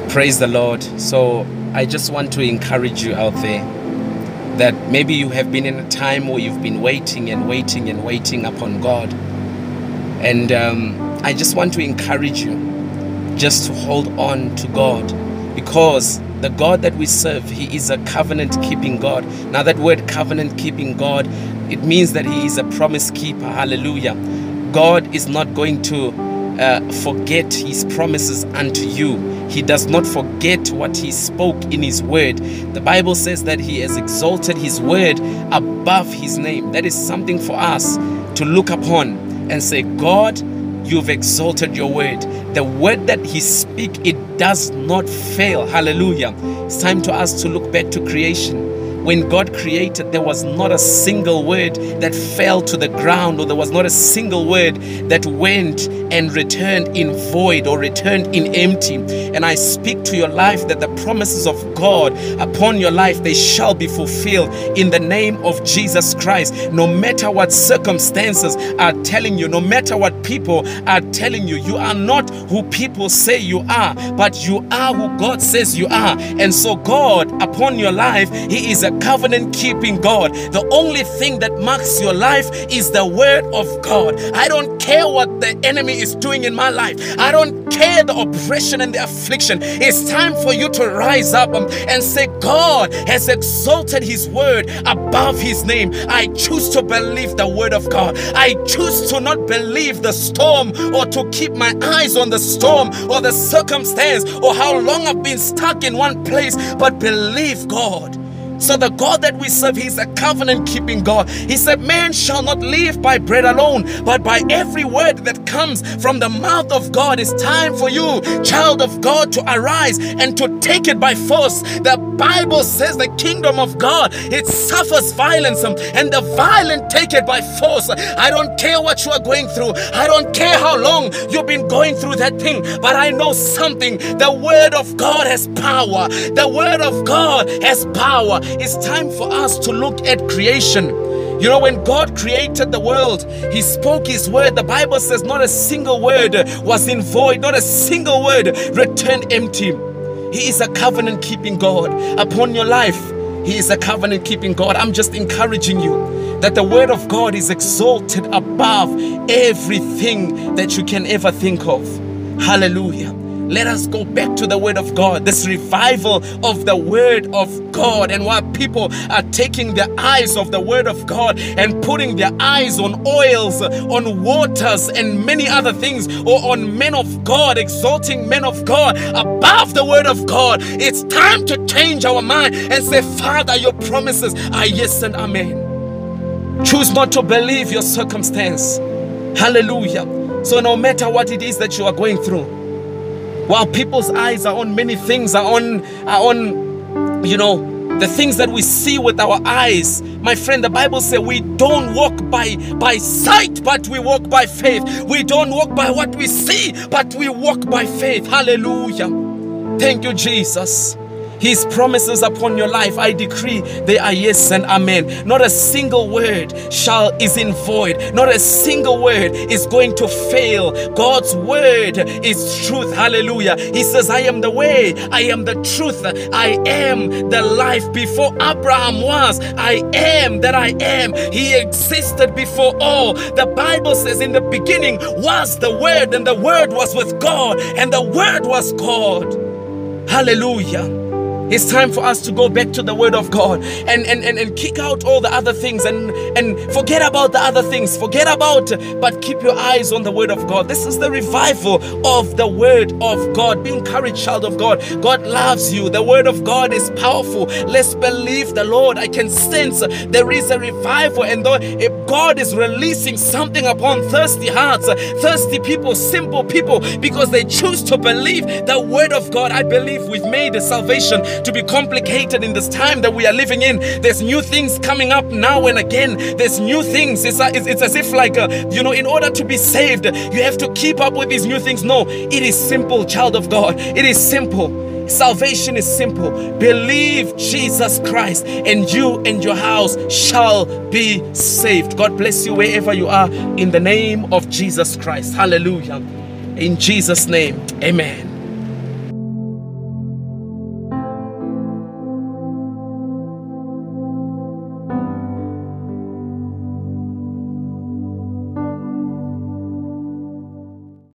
Praise the Lord. So I just want to encourage you out there that maybe you have been in a time where you've been waiting and waiting and waiting upon God. And I just want to encourage you just to hold on to God, because the God that we serve, He is a covenant-keeping God. Now that word covenant-keeping God, it means that He is a promise keeper. Hallelujah. God is not going to forget His promises unto you. He does not forget what He spoke in His word. The Bible says that He has exalted His word above His name. That is something for us to look upon and say, God, you've exalted your word. The word that He speaks, it does not fail. Hallelujah. It's time to us to look back to creation. When God created, there was not a single word that fell to the ground, or there was not a single word that went and returned in void or returned in empty. And I speak to your life that the promises of God upon your life, they shall be fulfilled in the name of Jesus Christ. No matter what circumstances are telling you, no matter what people are telling you, you are not who people say you are, but you are who God says you are. And so God upon your life, He is a covenant-keeping God. The only thing that marks your life is the word of God. I don't care what the enemy is doing in my life. I don't care the oppression and the affliction. It's time for you to rise up and say, God has exalted His word above His name. I choose to believe the word of God. I choose to not believe the storm, or to keep my eyes on the storm or the circumstance or how long I've been stuck in one place, but believe God. So the God that we serve, He's a covenant-keeping God. He said, man shall not live by bread alone, but by every word that comes from the mouth of God. It's time for you, child of God, to arise and to take it by force. The Bible says the kingdom of God, it suffers violence, and the violent take it by force. I don't care what you are going through. I don't care how long you've been going through that thing, but I know something. The word of God has power. The word of God has power. It's time for us to look at creation. You know, when God created the world, He spoke His word. The Bible says not a single word was in void, not a single word returned empty. He is a covenant-keeping God upon your life. He is a covenant-keeping God. I'm just encouraging you that the word of God is exalted above everything that you can ever think of. Hallelujah. Let us go back to the word of God, this revival of the word of God. And while people are taking their eyes off the word of God and putting their eyes on oils, on waters, and many other things, or on men of God, exalting men of God above the word of God, it's time to change our mind and say, Father, your promises are yes and amen. Choose not to believe your circumstance. Hallelujah. So no matter what it is that you are going through, while people's eyes are on many things, are on you know, the things that we see with our eyes, my friend, the Bible says we don't walk by sight, but we walk by faith. We don't walk by what we see, but we walk by faith. Hallelujah. Thank you, Jesus. His promises upon your life, I decree they are yes and amen. Not a single word is in void. Not a single word is going to fail. God's word is truth. Hallelujah. He says, I am the way, I am the truth, I am the life. Before Abraham was, I am that I am. He existed before all. The Bible says in the beginning was the word, and the word was with God, and the word was God. Hallelujah. It's time for us to go back to the word of God and kick out all the other things and forget about the other things. But keep your eyes on the word of God. This is the revival of the word of God. Be encouraged, child of God. God loves you. The word of God is powerful. Let's believe the Lord. I can sense there is a revival, and though if God is releasing something upon thirsty hearts, thirsty people, simple people, because they choose to believe the word of God. I believe we've made a salvation to be complicated in this time that we are living in. There's new things coming up now and again. There's new things. It's as if like, you know, in order to be saved, you have to keep up with these new things. No, it is simple, child of God. It is simple. Salvation is simple. Believe Jesus Christ, and you and your house shall be saved. God bless you wherever you are, in the name of Jesus Christ. Hallelujah. In Jesus' name, amen.